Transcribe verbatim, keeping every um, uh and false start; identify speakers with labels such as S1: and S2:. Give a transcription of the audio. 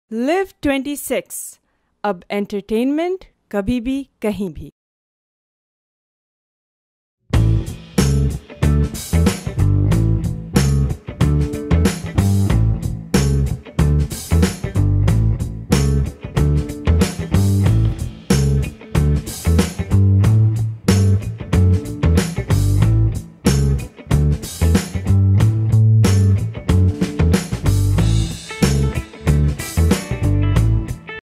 S1: Live twenty six, अब entertainment कभी भी कहीं भी।